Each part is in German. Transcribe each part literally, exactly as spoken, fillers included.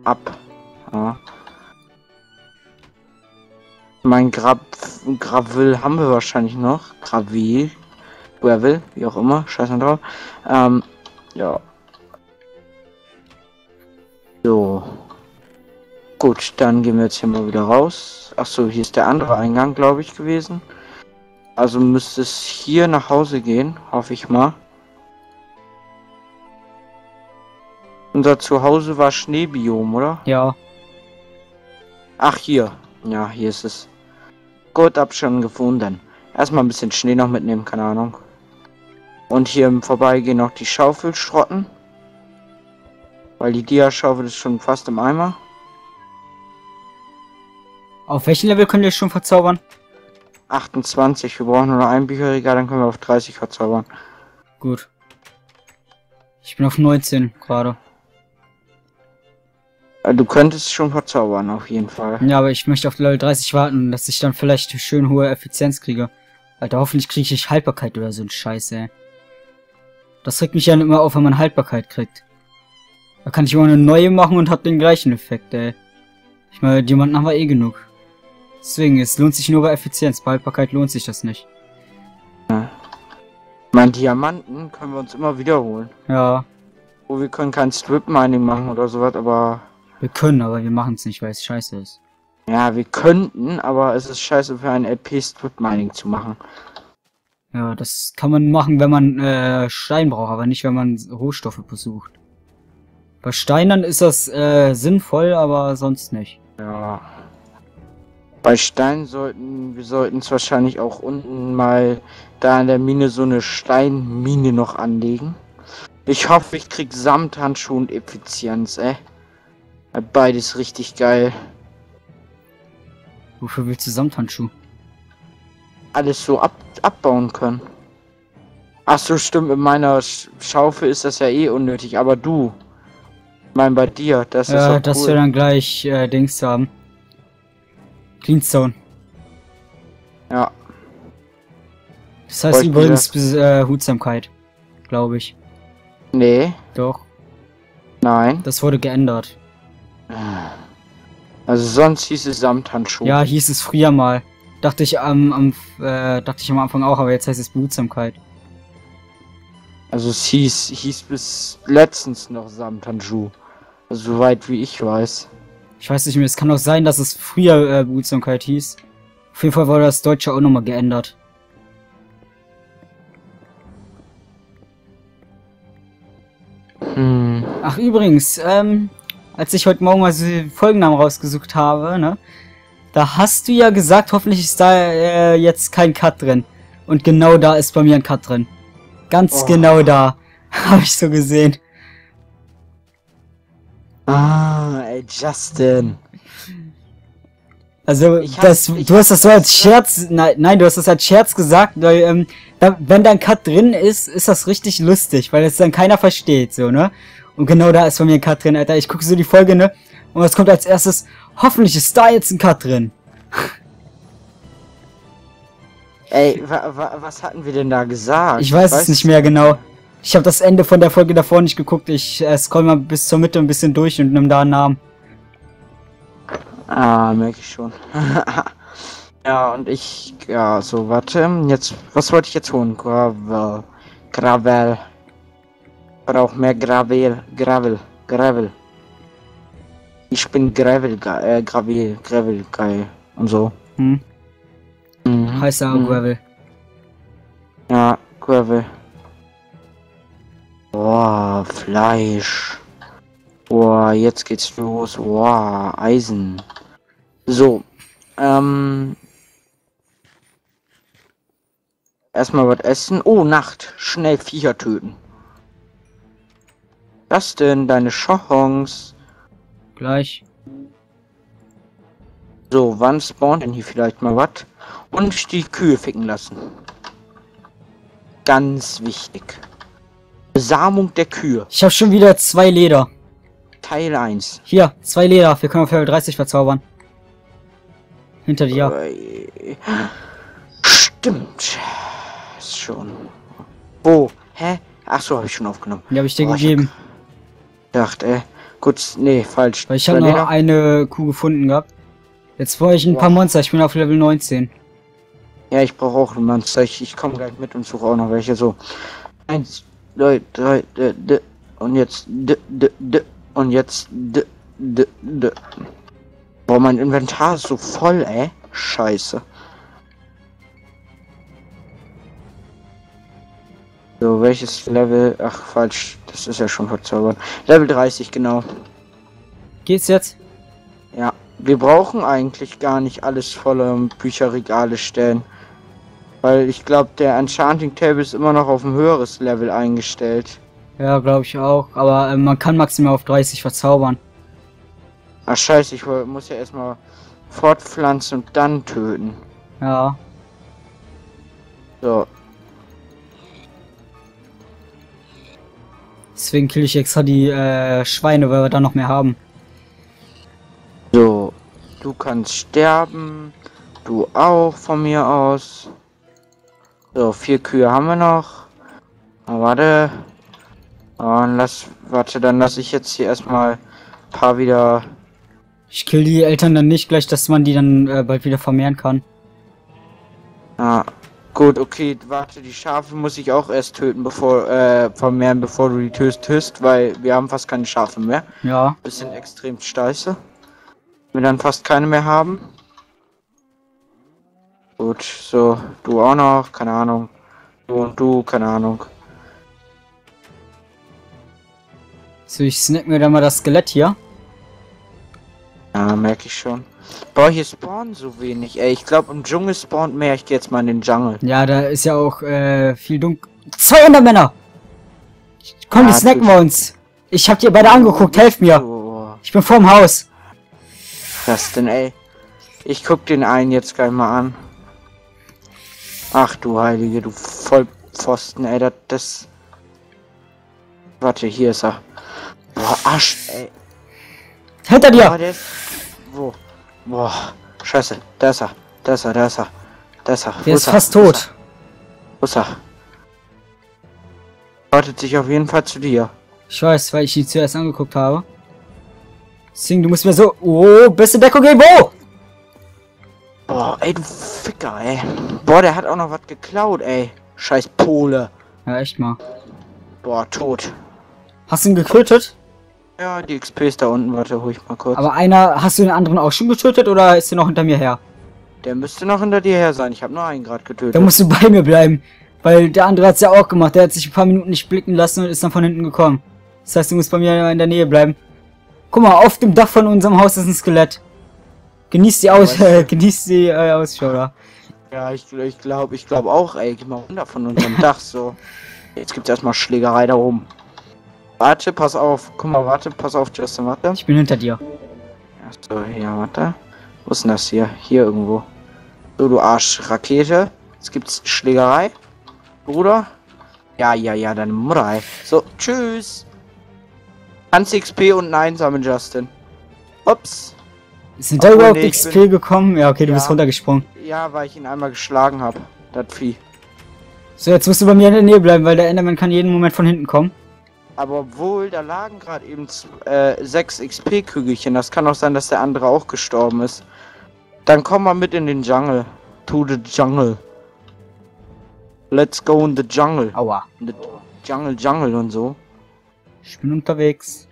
ab. Ja. Mein Grab Gravel haben wir wahrscheinlich noch. Gravel. Gravel, wie auch immer. Scheiß mal drauf. Ähm, ja. So. Gut, dann gehen wir jetzt hier mal wieder raus. Achso, hier ist der andere Eingang, glaube ich, gewesen. Also müsste es hier nach Hause gehen, hoffe ich mal. Unser Zuhause war Schneebiom, oder? Ja. Ach, hier. Ja, hier ist es. Gut, hab schon gefunden. Erstmal ein bisschen Schnee noch mitnehmen, keine Ahnung. Und hier im Vorbeigehen noch die Schaufel schrotten. Weil die Dia-Schaufel ist schon fast im Eimer. Auf welchem Level könnt ihr schon verzaubern? achtundzwanzig. Wir brauchen nur noch ein Bücherregal, dann können wir auf dreißig verzaubern. Gut. Ich bin auf neunzehn gerade. Du könntest schon verzaubern, auf jeden Fall. Ja, aber ich möchte auf Level dreißig warten, dass ich dann vielleicht schön hohe Effizienz kriege. Alter, hoffentlich kriege ich Haltbarkeit oder so ein Scheiß, ey. Das regt mich ja immer auf, wenn man Haltbarkeit kriegt. Da kann ich immer eine neue machen und hab den gleichen Effekt, ey. Ich meine, Diamanten haben wir eh genug. Deswegen, es lohnt sich nur bei Effizienz. Bei Haltbarkeit lohnt sich das nicht. Ja. Mein Diamanten können wir uns immer wiederholen. Ja. Oh, wir können kein Strip-Mining machen oder sowas, aber... Wir können, aber wir machen es nicht, weil es scheiße ist. Ja, wir könnten, aber es ist scheiße für ein L P Strip-Mining zu machen. Ja, das kann man machen, wenn man äh, Stein braucht, aber nicht, wenn man Rohstoffe besucht. Bei Steinern ist das äh, sinnvoll, aber sonst nicht. Ja. Bei Stein sollten, wir sollten es wahrscheinlich auch unten mal da in der Mine so eine Steinmine noch anlegen. Ich hoffe, ich krieg Samthandschuhe und Effizienz, ey. Beides richtig geil. Wofür willst du Samthandschuh? Alles so ab abbauen können. Ach so, stimmt, mit meiner Sch Schaufel ist das ja eh unnötig, aber du. Ich mein, bei dir, das ist Ja, ja äh, dass cool. wir dann gleich äh, Dings haben. Cleanstone. Ja. Das heißt Wollt übrigens bis, äh, Hutsamkeit. Glaube ich. Nee, Doch. nein. Das wurde geändert. Also sonst hieß es Samthandschuhe. Ja, hieß es früher mal. Dachte ich am, am äh, dachte ich am Anfang auch, aber jetzt heißt es Behutsamkeit. Also es hieß, hieß bis letztens noch Samthandschuh. Also soweit wie ich weiß. Ich weiß nicht mehr, es kann auch sein, dass es früher äh, Behutsamkeit hieß. Auf jeden Fall wurde das Deutsche auch nochmal geändert. Hm. Ach übrigens, ähm, als ich heute Morgen mal so die Folgennamen rausgesucht habe, ne? Da hast du ja gesagt, hoffentlich ist da äh, jetzt kein Cut drin. Und genau da ist bei mir ein Cut drin. Ganz Oh. genau da. Habe ich so gesehen. Ah, ey, Justin. Also, Ich hab- das, ich du hast das so als Scherz, nein, nein, du hast das als Scherz gesagt, weil, ähm, da, wenn da ein Cut drin ist, ist das richtig lustig, weil es dann keiner versteht, so, ne? Und genau da ist bei mir ein Cut drin, Alter. Ich gucke so die Folge, ne? Und es kommt als erstes, hoffentlich ist da jetzt ein Cut drin. Ey, wa wa was hatten wir denn da gesagt? Ich weiß es nicht mehr genau. Ich habe das Ende von der Folge davor nicht geguckt. Ich äh, scroll mal bis zur Mitte ein bisschen durch und nimm da einen Namen. Ah, merke ich schon. Ja, und ich, ja, so, warte, jetzt, was wollte ich jetzt holen? Gravel, Gravel. Brauch mehr Gravel, Gravel, Gravel. Ich bin Gravel, äh, Gravel, Gravel, geil. Und so. Hm? Mhm. Heißt ja Mhm. Gravel. Ja, Gravel. Boah, Fleisch. Boah, jetzt geht's los. Boah, Eisen. So, ähm. Erstmal was essen. Oh, Nacht. Schnell Viecher töten. Was denn? Deine Chance. Gleich. So, wann spawnt denn hier vielleicht mal was? Und die Kühe ficken lassen. Ganz wichtig. Besamung der Kühe. Ich habe schon wieder zwei Leder. Teil eins. Hier, zwei Leder. Wir können auf Level dreißig verzaubern. Hinter dir. Äh, Stimmt. Ist schon. Wo? Hä? Ach so, habe ich schon aufgenommen. Die habe ich dir Oh, ich gegeben. Dachte, ey. Gut, nee, falsch. Weil ich habe noch eine Kuh gefunden gehabt. Jetzt brauche ich ein Wow. paar Monster. Ich bin auf Level neunzehn. Ja, ich brauche auch ein Monster. Ich, ich komme gleich mit und suche auch noch welche. So. Eins, zwei, drei, d, d, und jetzt d, d, d, und jetzt d, d, d. Boah, mein Inventar ist so voll, ey. Scheiße. So, welches Level? Ach, falsch. Das ist ja schon verzaubert. Level dreißig, genau. Geht's jetzt? Ja. Wir brauchen eigentlich gar nicht alles voller Bücherregale stellen. Weil ich glaube, der Enchanting Table ist immer noch auf ein höheres Level eingestellt. Ja, glaube ich auch. Aber äh, man kann maximal auf dreißig verzaubern. Ach scheiße, ich muss ja erstmal fortpflanzen und dann töten. Ja. So. Deswegen kill ich extra die äh, Schweine, weil wir da noch mehr haben. So. Du kannst sterben. Du auch von mir aus. So, vier Kühe haben wir noch. Na, warte. Und lass, warte, dann lasse ich jetzt hier erstmal ein paar wieder. Ich kill die Eltern dann nicht gleich, dass man die dann äh, bald wieder vermehren kann. Ah, gut, okay, warte, die Schafe muss ich auch erst töten, bevor, äh, vermehren, bevor du die tötest, weil wir haben fast keine Schafe mehr. Ja. Das sind extrem steiße. Wir dann fast keine mehr haben. Gut, so, du auch noch, keine Ahnung. Du und du, keine Ahnung. So, ich snack mir dann mal das Skelett hier. Ja, merke ich schon. Boah, hier spawnen so wenig, ey. Ich glaube, im Dschungel spawnt mehr. Ich gehe jetzt mal in den Dschungel. Ja, da ist ja auch äh, viel dunkel. zwei Endermänner! Komm, Ja, die snacken du- wir uns. Ich hab die beide angeguckt, helft mir. Oh, Ich bin vorm Haus. was denn, ey? Ich guck den einen jetzt gleich mal an. Ach du Heilige, du Vollpfosten, ey, das, das... Warte, hier ist er. Boah, Arsch, ey. Hinter dir! Boah, der ist... Wo? Boah, scheiße, da ist er, da ist er, da ist er, da ist er. Wo Der ist er? fast Wo tot. er? Wo ist er? Wartet sich auf jeden Fall zu dir. Ich weiß, weil ich die zuerst angeguckt habe. Deswegen, du musst mir so... Oh, beste Deckung geben, wo? Boah, ey, du Ficker, ey. Boah, der hat auch noch was geklaut, ey. Scheiß Pole. Ja, echt mal. Boah, tot. Hast du ihn getötet? Ja, die X P ist da unten, warte, hol ich mal kurz. Aber einer, hast du den anderen auch schon getötet oder ist der noch hinter mir her? Der müsste noch hinter dir her sein. Ich habe nur einen gerade getötet. Da musst du bei mir bleiben. Weil der andere hat's ja auch gemacht. Der hat sich ein paar Minuten nicht blicken lassen und ist dann von hinten gekommen. Das heißt, du musst bei mir in der Nähe bleiben. Guck mal, auf dem Dach von unserem Haus ist ein Skelett. Genießt die Aus, äh, genießt die äh, Ausschau da. Ja, ich, ich glaube, ich glaube auch, ey. Geh mal runter von unserem Dach, so. Jetzt gibt's erstmal Schlägerei da oben. Warte, pass auf. Guck mal, warte, pass auf, Justin, warte. Ich bin hinter dir. Achso, hier, warte. Wo ist denn das hier? Hier irgendwo. So, du Arsch, Rakete. Jetzt gibt's Schlägerei. Bruder. Ja, ja, ja, deine Mutter, ey. So, tschüss. Hans X P und Nein sammeln, Justin. Ups. Sind da Obwohl, überhaupt nee, ich X P gekommen? Ja, okay, du Ja. bist runtergesprungen. Ja, weil ich ihn einmal geschlagen habe. Das Vieh. So, jetzt musst du bei mir in der Nähe bleiben, weil der Enderman kann jeden Moment von hinten kommen. Aber obwohl, da lagen gerade eben äh, sechs X P-Kügelchen. Das kann auch sein, dass der andere auch gestorben ist. Dann komm mal mit in den Jungle. To the Jungle. Let's go in the Jungle. Aua. In the Jungle, Jungle und so. Ich bin unterwegs.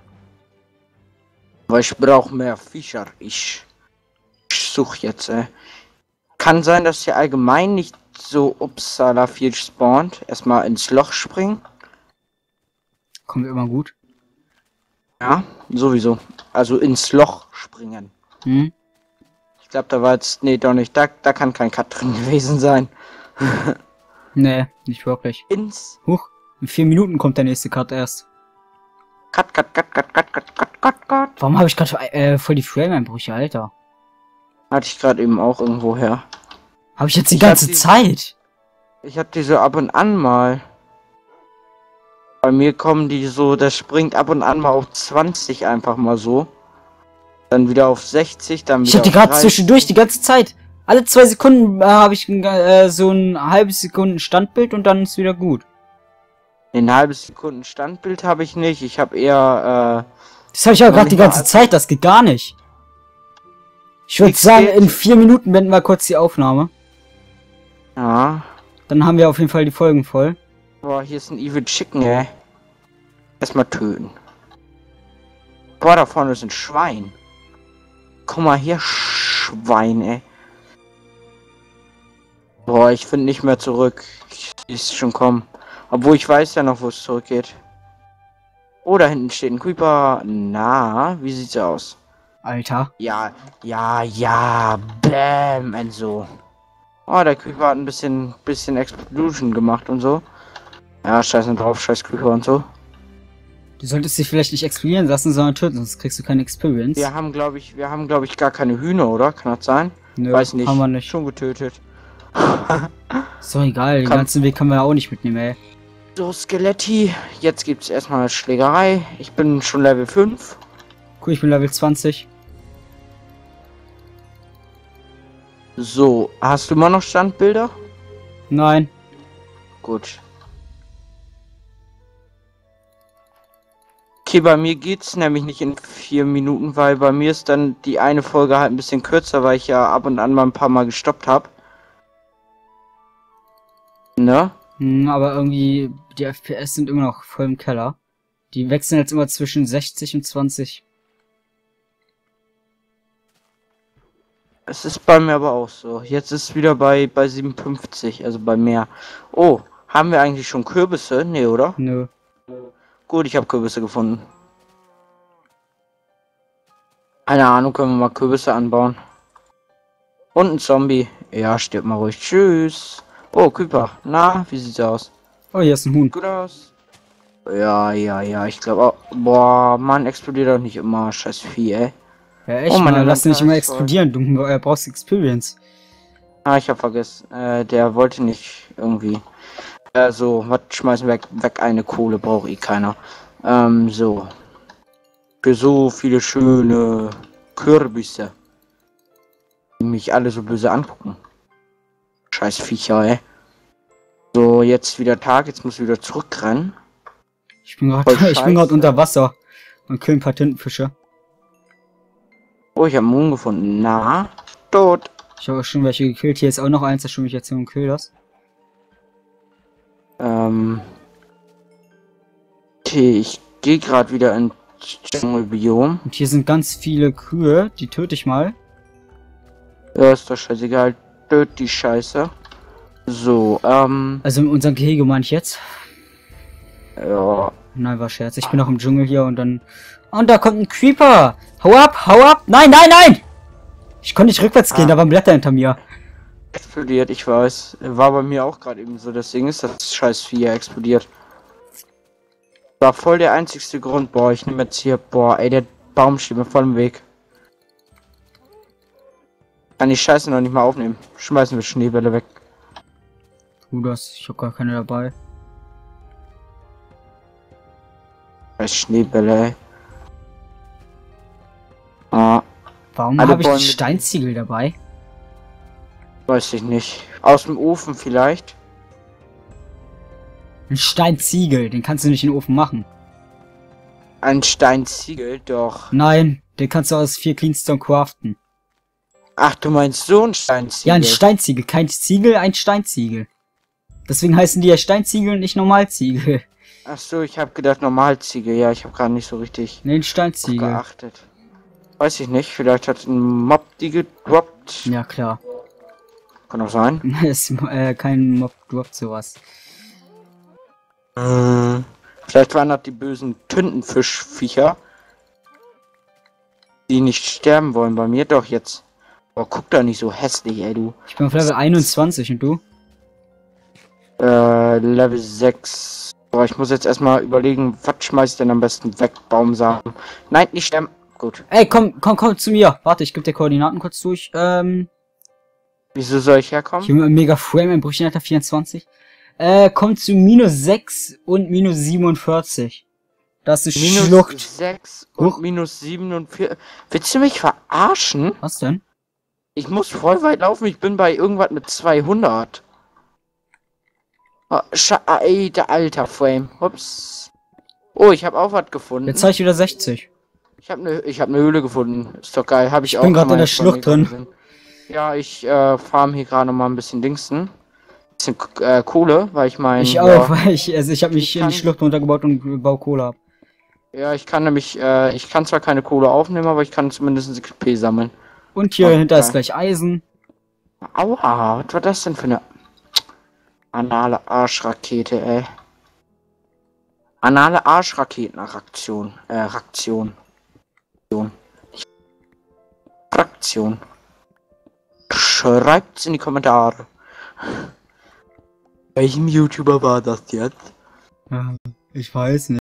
Weil ich brauche mehr Fischer. Ich, ich suche jetzt, ey. Kann sein, dass hier allgemein nicht so upsala viel spawnt. Erstmal ins Loch springen. Kommt immer gut. Ja, sowieso. Also ins Loch springen. Hm? Ich glaube, da war jetzt... Nee, doch nicht. Da, da kann kein Cut drin gewesen sein. Nee, nicht wirklich. Ins... Huch, in vier Minuten kommt der nächste Cut erst. Cut, cut, cut, cut, cut, cut, cut, cut, cut. Warum habe ich gerade äh, voll die Frame-Einbrüche, Alter? Hatte ich gerade eben auch irgendwo her. Habe ich jetzt die Ich hab ganze die- Zeit? Ich hab die so ab und an mal. Bei mir kommen die so, das springt ab und an mal auf zwanzig einfach mal so. Dann wieder auf sechzig, dann wieder Ich habe die auf gerade dreißig. zwischendurch die ganze Zeit. Alle zwei Sekunden äh, habe ich ein, äh, so ein halbes Sekunden Standbild und dann ist wieder gut. Ein halbes Sekunden Standbild habe ich nicht. Ich habe eher Das habe ich aber Noch gerade nicht die mal ganze ab- Zeit, das geht gar nicht. Ich würde Nichts sagen, geht. in vier Minuten beenden wir kurz die Aufnahme. Ja. Dann haben wir auf jeden Fall die Folgen voll. Boah, hier ist ein Evil Chicken, ey. Erstmal töten. Boah, da vorne ist ein Schwein. Komm mal hier, Schwein, ey. Boah, ich finde nicht mehr zurück. Ich sehe es schon kommen. Obwohl ich weiß ja noch, wo es zurückgeht. Oh, da hinten steht ein Creeper. Na, wie sieht's aus? Alter. Ja, ja, ja. Bäm, Enzo. Oh, der Creeper hat ein bisschen, bisschen Explosion gemacht und so. Ja, scheiße drauf, scheiß Creeper und so. Du solltest dich vielleicht nicht explodieren lassen, sondern töten, sonst kriegst du keine Experience. Wir haben, glaube ich, wir haben, glaube ich, gar keine Hühner, oder? Kann das sein? Nö, Weiß nicht. haben wir nicht. Schon getötet. Ist doch egal, den Komm. ganzen Weg können wir ja auch nicht mitnehmen, ey. So, Skeletti. Jetzt gibt's erstmal Schlägerei. Ich bin schon Level fünf. Cool, ich bin Level zwanzig. So, hast du immer noch Standbilder? Nein. Gut. Okay, bei mir geht's nämlich nicht in vier Minuten, weil bei mir ist dann die eine Folge halt ein bisschen kürzer, weil ich ja ab und an mal ein paar Mal gestoppt habe. Ne? Hm, aber irgendwie, die F P S sind immer noch voll im Keller. Die wechseln jetzt immer zwischen sechzig und zwanzig. Es ist bei mir aber auch so. Jetzt ist es wieder bei, bei siebenundfünfzig, also bei mehr. Oh, haben wir eigentlich schon Kürbisse? Nee, oder? Nö. Gut, ich habe Kürbisse gefunden. Keine Ahnung, können wir mal Kürbisse anbauen. Und ein Zombie. Ja, stirb mal ruhig. Tschüss. Oh, Küper. Na, wie sieht's aus? Oh, hier ist ein Huhn. Gut aus. Ja, ja, ja, ich glaube auch. Boah, Mann, explodiert doch nicht immer. Scheiß Vieh, ey. Ja, echt, Oh, meine mal, lass den nicht immer Lampe ist voll. explodieren. Du äh, brauchst Experience. Ah, ich hab vergessen. Äh, der wollte nicht irgendwie. Äh, so, was schmeißen wir weg? Weg eine Kohle, braucht eh keiner. Ähm, so. Für so viele schöne Kürbisse. Die mich alle so böse angucken. Scheiß Viecher, ey. So, jetzt wieder Tag, jetzt muss ich wieder zurückrennen. Ich bin gerade Voll ich bin gerade scheiße. unter Wasser und kill ein paar Tintenfische. Oh, ich habe einen Moon gefunden. Na, tot. Ich habe auch schon welche gekillt. Hier ist auch noch eins, das schon mich jetzt und kill das. Ähm. Okay, ich gehe gerade wieder in Dschungelbiom. Und hier sind ganz viele Kühe, die töte ich mal. Ja, ist doch scheißegal. Töt die Scheiße. So, ähm. Also in unserem Gehege meine ich jetzt. Ja. Nein, war Scherz. Ich bin noch im Dschungel hier und dann... Und da kommt ein Creeper! Hau ab, hau ab! Nein, nein, nein! Ich konnte nicht rückwärts gehen, Ah. da waren Blätter hinter mir. Explodiert, ich weiß. War bei mir auch gerade eben so. Deswegen ist das scheiß Vieh ja explodiert. War voll der einzigste Grund. Boah, ich nehme jetzt hier. Boah, ey, der Baum steht mir voll im Weg. Kann die Scheiße noch nicht mal aufnehmen. Schmeißen wir Schneebälle weg. Tu das, ich habe gar keine dabei. Scheiß Schneebälle, ey. Ah, Warum Alle habe ich Bäume die mit- Steinziegel dabei? weiß ich nicht. Aus dem Ofen vielleicht. Ein Steinziegel, den kannst du nicht in den Ofen machen. Ein Steinziegel, doch. Nein, den kannst du aus vier Cleanstone craften. Ach, du meinst so ein Steinziegel? Ja, ein Steinziegel, kein Ziegel, ein Steinziegel. Deswegen heißen die ja Steinziegel und nicht Normalziegel. Ach so, ich habe gedacht Normalziegel. Ja, ich habe gerade nicht so richtig Ne, ein Steinziegel. geachtet. Weiß ich nicht. Vielleicht hat ein Mob die gedroppt. Ja, klar. Kann auch sein. ist äh, kein Mob droppt sowas. Hm. Vielleicht waren das die bösen Tintenfischviecher, die nicht sterben wollen bei mir. Doch jetzt. Oh, guck da nicht so hässlich, ey, du. Ich bin auf Level einundzwanzig und du? Äh, Level sechs. Boah, ich muss jetzt erstmal überlegen, was schmeiß ich denn am besten weg? Baumsamen. Nein, nicht sterben. Gut. Ey, komm, komm, komm zu mir. Warte, ich gebe dir Koordinaten kurz durch. Ähm, Wieso soll ich herkommen? ich bin mega Frame im Brüchenalter vierundzwanzig. Äh, komm zu minus sechs und minus siebenundvierzig. Das ist Minus Schlucht. sechs und Huch. minus siebenundvierzig. Willst du mich verarschen? Was denn? Ich muss voll weit laufen. Ich bin bei irgendwas mit zweihundert. Oh, Scha ey, der alter Frame. Ups. Oh, ich habe auch was gefunden. Jetzt habe ich wieder sechzig. Ich habe eine ich hab ne Höhle gefunden. Ist doch geil. Habe ich, Ich auch. bin kann gerade in man der jetzt von mir Schlucht drin. sehen. Ja, ich äh, farm hier gerade noch mal ein bisschen Dingsten. Bisschen äh, Kohle, weil ich mein. Ich ja, auch, weil ich, also ich habe mich ich hier in die kann- Schlucht runtergebaut und baue Kohle ab. Ja, ich kann nämlich, äh, ich kann zwar keine Kohle aufnehmen, aber ich kann zumindest X P sammeln. Und hier Oh, hinter ist geil. gleich Eisen. Aua, was war das denn für eine anale Arschrakete, ey? Anale Arschraketenaktion. Äh, Raktion. Fraktion. Schreibt's in die Kommentare. Welchem YouTuber war das jetzt? Ja, ich weiß nicht.